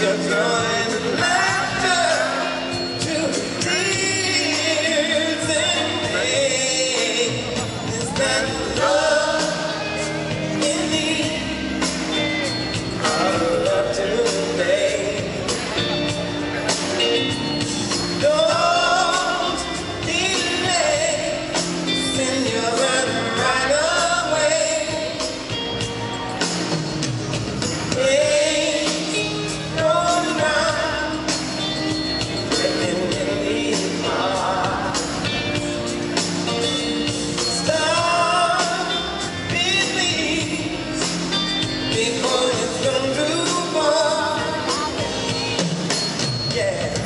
your joy and laughter to tears and pain. Is that love in me? Our love today. Don't delay, send your love right away. Ain't going around living in these hearts. Stop believe before it's gone too far. Yeah.